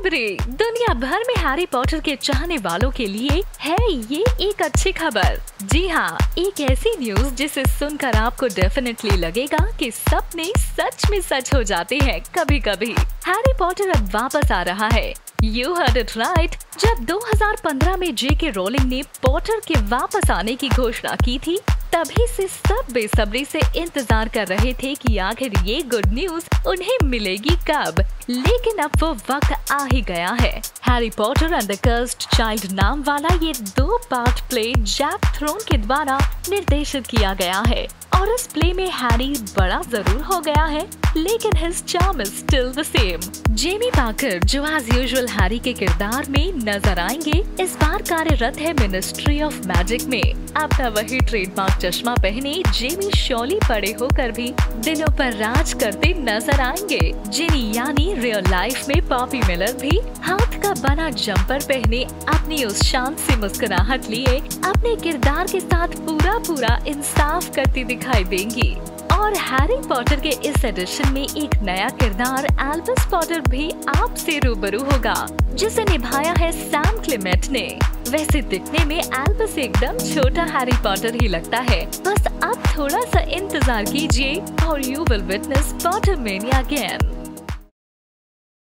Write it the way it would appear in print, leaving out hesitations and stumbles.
खुशखबरी दुनिया भर में हैरी पॉटर के चाहने वालों के लिए है ये एक अच्छी खबर। जी हाँ, एक ऐसी न्यूज जिसे सुनकर आपको डेफिनेटली लगेगा कि सपने सच में सच हो जाते हैं कभी कभी। हैरी पॉटर अब वापस आ रहा है। You heard it right। जब 2015 में J.K. रोलिंग ने पॉटर के वापस आने की घोषणा की थी, तभी से सब बेसब्री से इंतजार कर रहे थे कि आखिर ये गुड न्यूज उन्हें मिलेगी कब। लेकिन अब वो वक्त आ ही गया है। Harry Potter and the cursed child नाम वाला ये 2 पार्ट प्ले जैक थ्रोन के द्वारा निर्देशित किया गया है और इस प्ले में हैरी बड़ा जरूर हो गया है, लेकिन his charm is still the same. Jamie Parker जो एज यूजुअल हैरी के किरदार में नजर आएंगे, इस बार कार्यरत है मिनिस्ट्री ऑफ मैजिक में। अपना वही ट्रेडमार्क चश्मा पहने जेमी शॉली पड़े होकर भी दिलों पर राज करते नजर आएंगे। जिनी यानी रियल लाइफ में पॉपी मिलर भी हाथ का बना जंपर पहने अपनी उस शांत सी मुस्कुराहट लिए अपने किरदार के साथ पूरा इंसाफ करती दिखाई देंगी। और हैरी पॉटर के इस एडिशन में एक नया किरदार एल्बस पॉटर भी आपसे रूबरू होगा, जिसे निभाया है सैम क्लेमेंट ने। वैसे दिखने में एल्बस एकदम छोटा हैरी पॉटर ही लगता है। बस अब थोड़ा सा इंतजार कीजिए और you will witness Potter mania again.